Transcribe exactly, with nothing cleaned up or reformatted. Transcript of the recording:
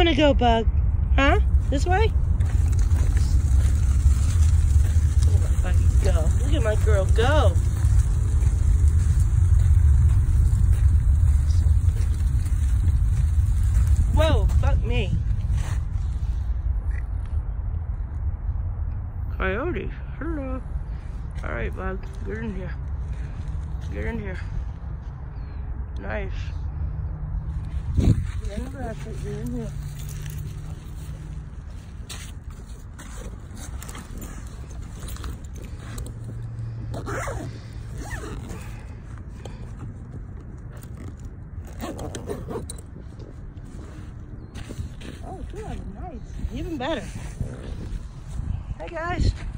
want to go, Bug? Huh? This way? Look at my Buggy go. Look at my girl go. Whoa, fuck me. Coyote, hello. Alright, Bug, get in here. Get in here. Nice. Get in the basket, get in here. Oh, good, nice. Even better. Hey guys.